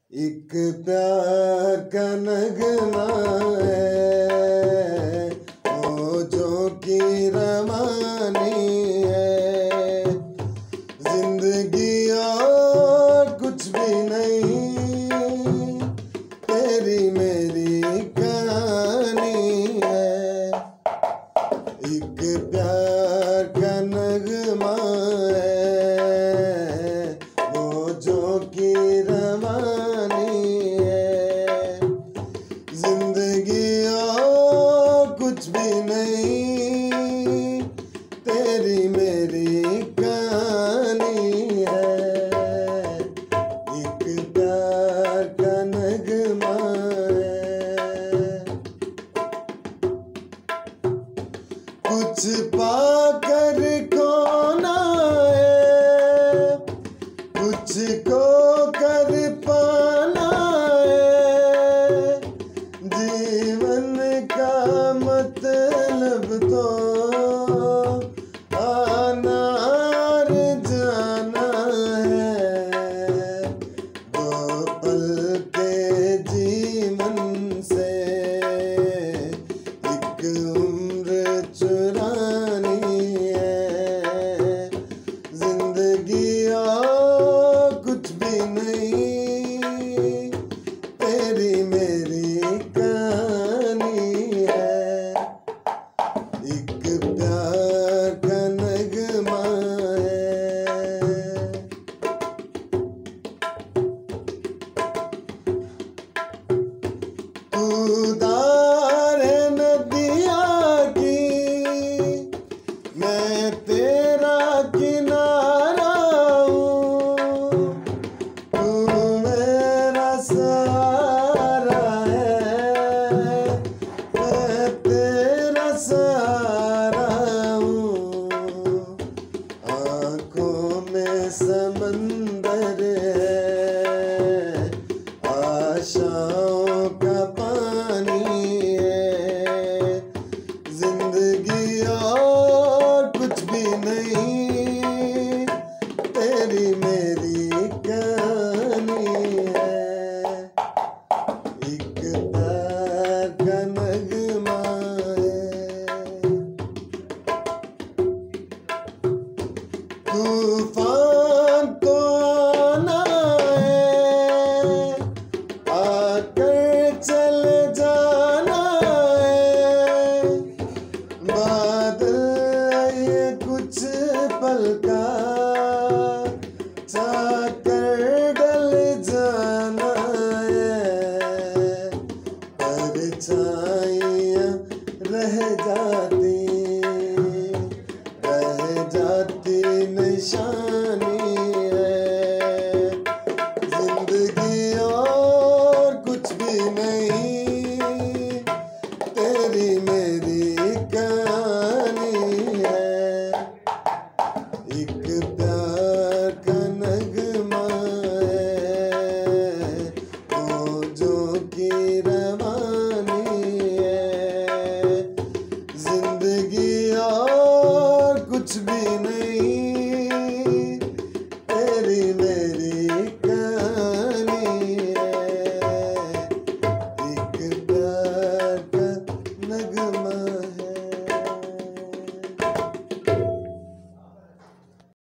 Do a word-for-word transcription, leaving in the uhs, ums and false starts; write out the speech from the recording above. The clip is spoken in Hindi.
एक प्यार का नगमा है, मौजों की रवानी है। जिंदगी और कुछ भी नहीं, तेरी मेरी कहानी है। एक प्यार का नगमा है, मौजों की रवानी है। जिंदगी और कुछ भी नहीं, तेरी मेरी कहानी है। एक प्यार का नगमा है। कुछ पाकर खोना है, कुछ को कर पाना है। जीवन का मतलब तो आना और जाना है। दो पल के जीवन से एक उम्र चुरानी है। जिंदगी और कुछ भी नहीं, तेरी मेरी कहानी है। एक प्यार का नगमा है। तू